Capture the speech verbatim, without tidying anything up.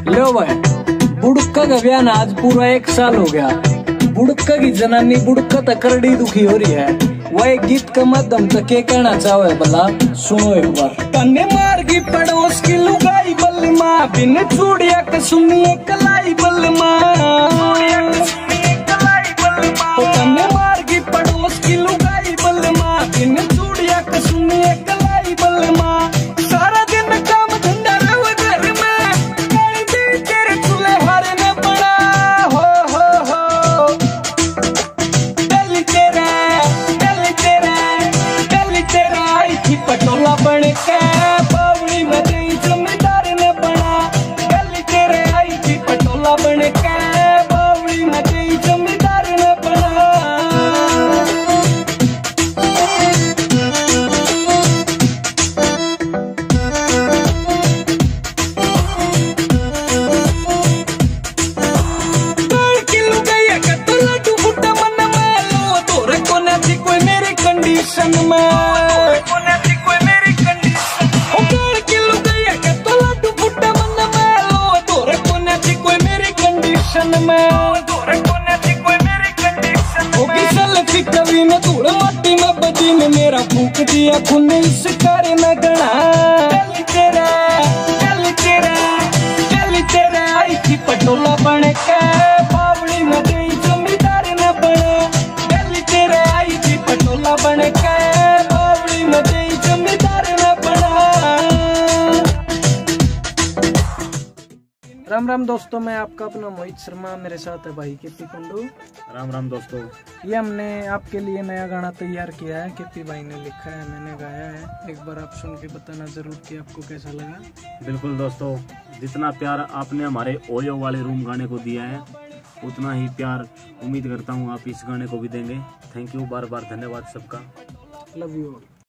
लो भाई, बुड़का का ब्याह ना आज पूरा एक साल हो गया। बुड़का की जनानी बुड़का तक करड़ी दुखी हो रही है। वह एक गीत के माध्यम तक के कहना चाहे भला सुनो एक बार। तन्ने मार की पड़ोस की लुगाई बलमा, बिन चूड़िया के सुनिए कलाई बलमा। तन्ने मार की पड़ोस की लुगाई बलमा, बिन चूड़िया के सुनिए कलाई बलमा। सारा दिन काम धंधा रहो घर में, कर दी तेरे चूल्हे हारे न पड़ा। हो हो हो दिल तेरा दिल तेरा दिल तेरा आई थी पटोला बन के, बावड़ी में गई जमींदार ने बना। दिल तेरे आई थी पटोला बन के, बावड़ी में गई जमींदार ने बना। कंडीशन में कोने थी कोई मेरी कंडीशन, ओ कर के लुगाया के तो लड्डू फुट्टा मन में लो। तोरे कोने थी कोई मेरी कंडीशन में, तोरे कोने थी कोई मेरी कंडीशन। ओ किसल थी कभी न धूल मट्टी में बजी में, मेरा फूक दिया खून इस कार में गणा। दिल तेरा दिल तेरा दिल तेरा आई थी पटोला बन के, बावड़ी में गई जमींदार न बना। दिल तेरा आई थी पटोला बन के, बावड़ी में गई जमींदार न बना। राम राम दोस्तों, मैं आपका अपना मोहित शर्मा, मेरे साथ है भाई केपी कुंडू। राम राम दोस्तों, ये हमने आपके लिए नया गाना तैयार किया है, केपी भाई ने लिखा है, मैंने गाया है। एक बार आप सुन के बताना जरूर कि आपको कैसा लगा। बिल्कुल दोस्तों, जितना प्यार आपने हमारे ओयो वाले रूम गाने को दिया है, उतना ही प्यार उम्मीद करता हूँ आप इस गाने को भी देंगे। थैंक यू, बार बार धन्यवाद सबका। Love you.